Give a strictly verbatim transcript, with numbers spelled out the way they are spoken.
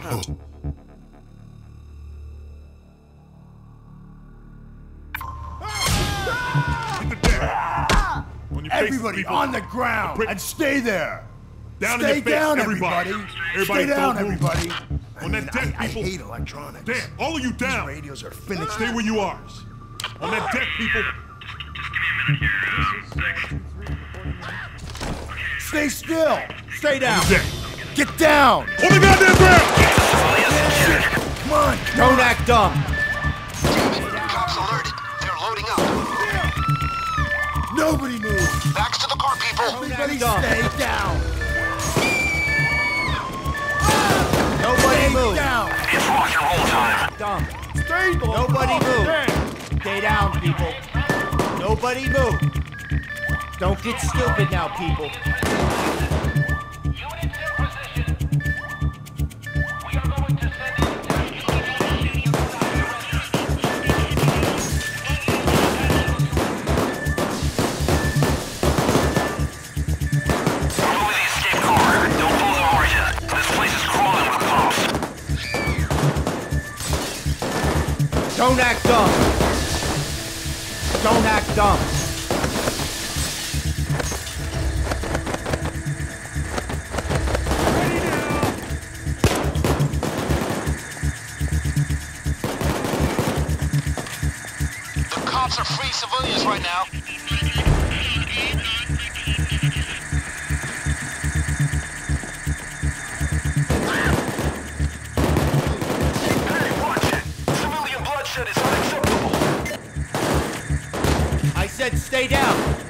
Everybody on the ground and stay there. Down stay in your face, down, everybody. everybody. Everybody Stay down, move. everybody. On that deck, I, people. I hate electronics. Damn, all of you down. These radios are finished. Stay where you are. On that deck, people. Stay still. Stay down. On the deck. Get down. On the goddamn ground. Come on. Come Don't on. act dumb. Cops alerted. They're loading up. Nobody move. Backs to the car, people. Everybody Dumb. stay down. Nobody Stay move. down. It's rock and roll time. Dumb. Stay Nobody move. Hey. Stay down, people. Nobody move. Don't get stupid now, people. Don't act dumb. Don't act dumb. The cops are free civilians right now. Hey, watch it! Civilian bloodshed is unacceptable. I said stay down.